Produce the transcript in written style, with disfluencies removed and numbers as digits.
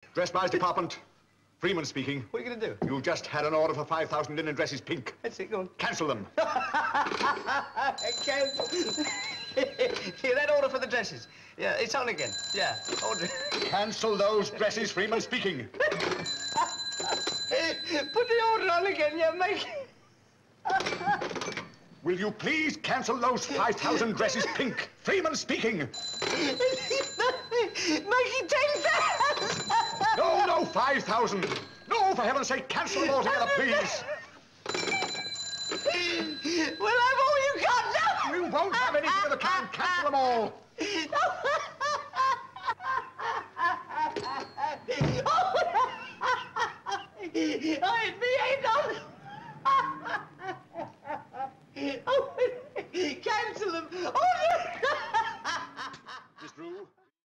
Dress Buyers Department. Freeman speaking. What are you going to do? You just had an order for 5,000 linen dresses pink. That's it, go on. Cancel them. Cancel. Yeah, that order for the dresses. Yeah, it's on again. Yeah, order. Cancel those dresses, Freeman speaking. Put the order on again, yeah, make it. Will you please cancel those 5,000 dresses pink? Freeman speaking. Make it 10,000. No, no, 5,000. No, for heaven's sake, cancel them altogether, please. We'll have all you got now. You won't have anything of the kind. Cancel them all. Oh, it